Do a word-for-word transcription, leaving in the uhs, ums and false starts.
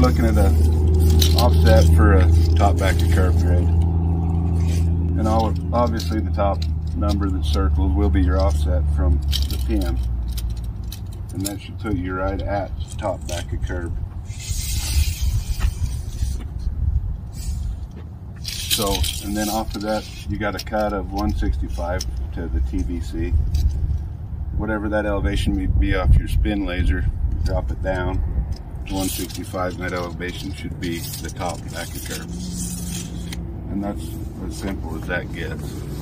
looking at a offset for a top back of curb grade. And all, obviously the top number that's circled will be your offset from the pin. And that should put you right at top back of curb. So, and then off of that, you got a cut of one sixty-five to the T B C. Whatever that elevation may be off your spin laser, drop it down to one sixty-five, and that elevation should be the top back of curb. And that's as simple as that gets.